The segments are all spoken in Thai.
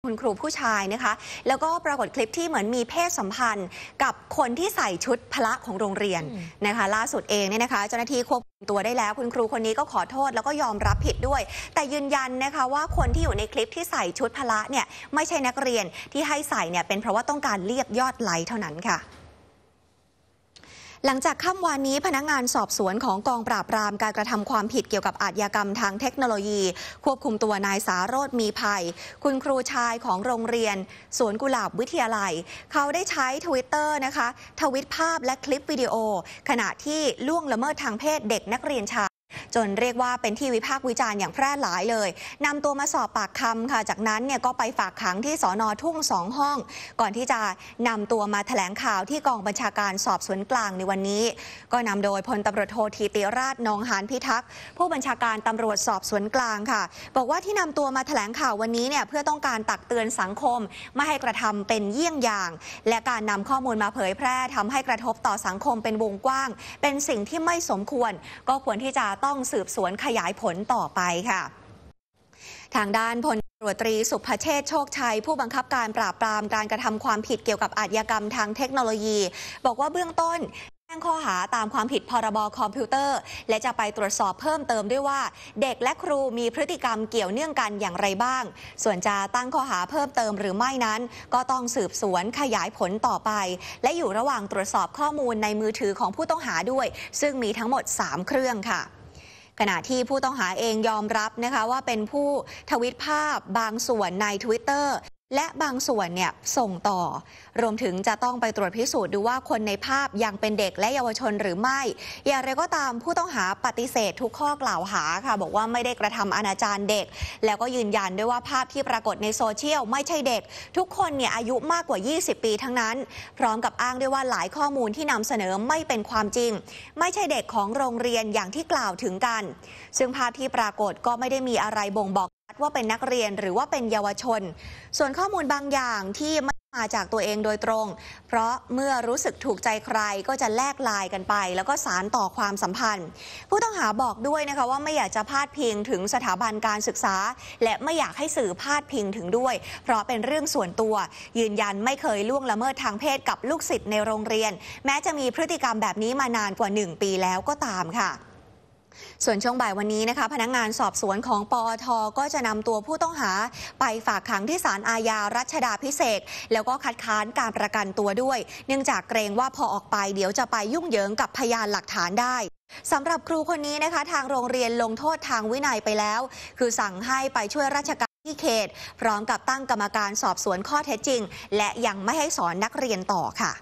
คุณครูผู้ชายนะคะแล้วก็ปรากฏคลิปที่เหมือนมีเพศสัมพันธ์กับคนที่ใส่ชุดพละของโรงเรียนนะคะล่าสุดเองเนี่ยนะคะเจ้าหน้าที่ควบคุมตัวได้แล้วคุณครูคนนี้ก็ขอโทษแล้วก็ยอมรับผิดด้วยแต่ยืนยันนะคะว่าคนที่อยู่ในคลิปที่ใส่ชุดพละเนี่ยไม่ใช่นักเรียนที่ให้ใส่เนี่ยเป็นเพราะว่าต้องการเรียกยอดไลค์เท่านั้นค่ะหลังจากค่ำวานนี้พนักงานสอบสวนของกองปราบปรามการกระทำความผิดเกี่ยวกับอาชญากรรมทางเทคโนโลยีควบคุมตัวนายสาโรจน์มีภัยคุณครูชายของโรงเรียนสวนกุหลาบวิทยาลัยเขาได้ใช้ Twitter นะคะทวิตภาพและคลิปวิดีโอขณะที่ล่วงละเมิดทางเพศเด็กนักเรียนชายจนเรียกว่าเป็นที่วิพากษ์วิจารณ์อย่างแพร่หลายเลยนำตัวมาสอบปากคำค่ะจากนั้นเนี่ยก็ไปฝากขังที่สน.ทุ่ง2 ห้องก่อนที่จะนำตัวมาแถลงข่าวที่กองบัญชาการสอบสวนกลางในวันนี้ก็นำโดยพลตำรวจโทธีติราช นองหานพิทักษ์ผู้บัญชาการตำรวจสอบสวนกลางค่ะบอกว่าที่นำตัวมาแถลงข่าววันนี้เนี่ยเพื่อต้องการตักเตือนสังคมไม่ให้กระทำเป็นเยี่ยงอย่างและการนำข้อมูลมาเผยแพร่ทำให้กระทบต่อสังคมเป็นวงกว้างเป็นสิ่งที่ไม่สมควรก็ควรที่จะต้องสืบสวนขยายผลต่อไปค่ะทางด้านพลตำรวจตรีสุภเชษฐ์โชคชัยผู้บังคับการปราบปรามการกระทำความผิดเกี่ยวกับอาชญากรรมทางเทคโนโลยีบอกว่าเบื้องต้นแจ้งข้อหาตามความผิดพรบคอมพิวเตอร์และจะไปตรวจสอบเพิ่มเติมด้วยว่าเด็กและครูมีพฤติกรรมเกี่ยวเนื่องกันอย่างไรบ้างส่วนจะตั้งข้อหาเพิ่มเติมหรือไม่นั้นก็ต้องสืบสวนขยายผลต่อไปและอยู่ระหว่างตรวจสอบข้อมูลในมือถือของผู้ต้องหาด้วยซึ่งมีทั้งหมด3เครื่องค่ะขณะที่ผู้ต้องหาเองยอมรับนะคะว่าเป็นผู้ทวิตภาพบางส่วนใน Twitter และบางส่วนเนี่ยส่งต่อรวมถึงจะต้องไปตรวจพิสูจน์ดูว่าคนในภาพยังเป็นเด็กและเยาวชนหรือไม่อย่างไรก็ตามผู้ต้องหาปฏิเสธทุกข้อกล่าวหาค่ะบอกว่าไม่ได้กระทำอนาจารเด็กแล้วก็ยืนยันด้วยว่าภาพที่ปรากฏในโซเชียลไม่ใช่เด็กทุกคนเนี่ยอายุมากกว่า20 ปีทั้งนั้นพร้อมกับอ้างด้วยว่าหลายข้อมูลที่นำเสนอไม่เป็นความจริงไม่ใช่เด็กของโรงเรียนอย่างที่กล่าวถึงกันซึ่งภาพที่ปรากฏก็ไม่ได้มีอะไรบ่งบอกว่าเป็นนักเรียนหรือว่าเป็นเยาวชนส่วนข้อมูลบางอย่างที่ไม่มาจากตัวเองโดยตรงเพราะเมื่อรู้สึกถูกใจใครก็จะแลกไลน์กันไปแล้วก็สานต่อความสัมพันธ์ผู้ต้องหาบอกด้วยนะคะว่าไม่อยากจะพาดพิงถึงสถาบันการศึกษาและไม่อยากให้สื่อพาดพิงถึงด้วยเพราะเป็นเรื่องส่วนตัวยืนยันไม่เคยล่วงละเมิดทางเพศกับลูกศิษย์ในโรงเรียนแม้จะมีพฤติกรรมแบบนี้มานานกว่า1 ปีแล้วก็ตามค่ะส่วนช่วงบ่ายวันนี้นะคะพนักงานสอบสวนของปอท.ก็จะนำตัวผู้ต้องหาไปฝากขังที่ศาลอาญารัชดาภิเษกแล้วก็คัดค้านการประกันตัวด้วยเนื่องจากเกรงว่าพอออกไปเดี๋ยวจะไปยุ่งเหยิงกับพยานหลักฐานได้สำหรับครูคนนี้นะคะทางโรงเรียนลงโทษทางวินัยไปแล้วคือสั่งให้ไปช่วยราชการที่เขตพร้อมกับตั้งกรรมการสอบสวนข้อเท็จจริงและยังไม่ให้สอนนักเรียนต่อค่ะ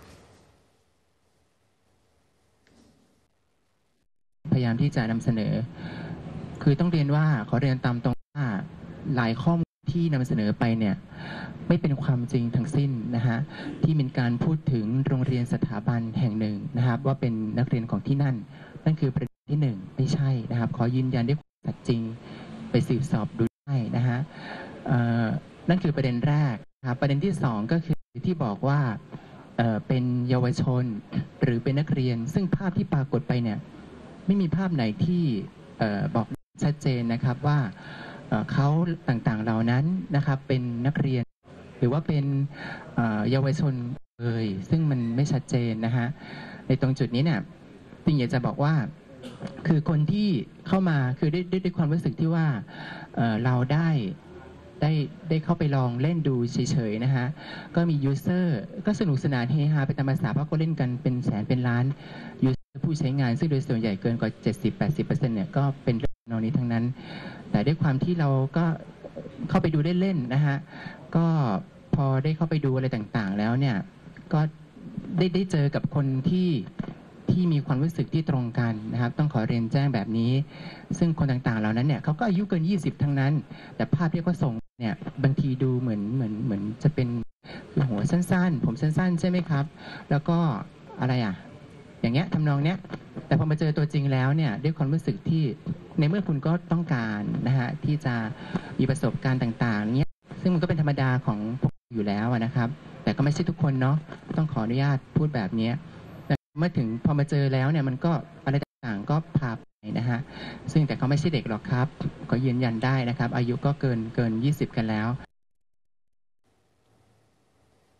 พยายามที่จะนำเสนอคือต้องเรียนว่าขอเรียนตามตรงว่าหลายข้อมูลที่นำเสนอไปเนี่ยไม่เป็นความจริงทั้งสิ้นนะฮะที่มีการพูดถึงโรงเรียนสถาบันแห่งหนึ่งนะครับว่าเป็นนักเรียนของที่นั่นคือประเด็นที่1ไม่ใช่นะครับขอยืนยันด้วยความสัตย์จริงไปสืบสอบดูได้นะฮะนั่นคือประเด็นแรกนะครับประเด็นที่2ก็คือที่บอกว่าเป็นเยาวชนหรือเป็นนักเรียนซึ่งภาพที่ปรากฏไปเนี่ยไม่มีภาพไหนที่บอกชัดเจนนะครับว่าเขาต่างๆเหล่านั้นนะครับเป็นนักเรียนหรือว่าเป็นเยาวชนเลยซึ่งมันไม่ชัดเจนนะฮะในตรงจุดนี้เนี่ยจริงอยากจะบอกว่าคือคนที่เข้ามาคือด้วยความรู้สึกที่ว่าเราได้เข้าไปลองเล่นดูเฉยๆนะฮะก็มียูเซอร์ก็สนุกสนานเฮฮาไปตามภาษาเพราะก็เล่นกันเป็นแสนเป็นล้านยูเซอร์ผู้ใช้งานซึ่งโดยส่วนใหญ่เกินกว่า 70-80% เนี่ยก็เป็นเรื่องนี้ทั้งนั้นแต่ด้วยความที่เราก็เข้าไปดูเล่นๆนะฮะก็พอได้เข้าไปดูอะไรต่างๆแล้วเนี่ยก็ได้เจอกับคนที่มีความรู้สึกที่ตรงกันนะครับต้องขอเรียนแจ้งแบบนี้ซึ่งคนต่างๆเหล่านั้นเนี่ยเขาก็อายุเกิน20ทั้งนั้นแต่ภาพที่เขาส่งเนี่ยบางทีดูเหมือนจะเป็นคือหัวสั้นๆผมสั้นๆใช่ไหมครับแล้วก็อะไรอย่างเงี้ยทำนองเนี้ยแต่พอมาเจอตัวจริงแล้วเนี่ยด้วยความรู้สึกที่ในเมื่อคุณก็ต้องการนะฮะที่จะมีประสบการณ์ต่างๆเนี้ยซึ่งมันก็เป็นธรรมดาของพวกอยู่แล้วนะครับแต่ก็ไม่ใช่ทุกคนเนาะต้องขออนุญาตพูดแบบนี้เมื่อถึงพอมาเจอแล้วเนี่ยมันก็อะไรต่างๆก็พาไปนะฮะซึ่งแต่เขาไม่ใช่เด็กหรอกครับก็ยืนยันได้นะครับอายุก็เกิน20กันแล้ว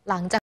หลังจาก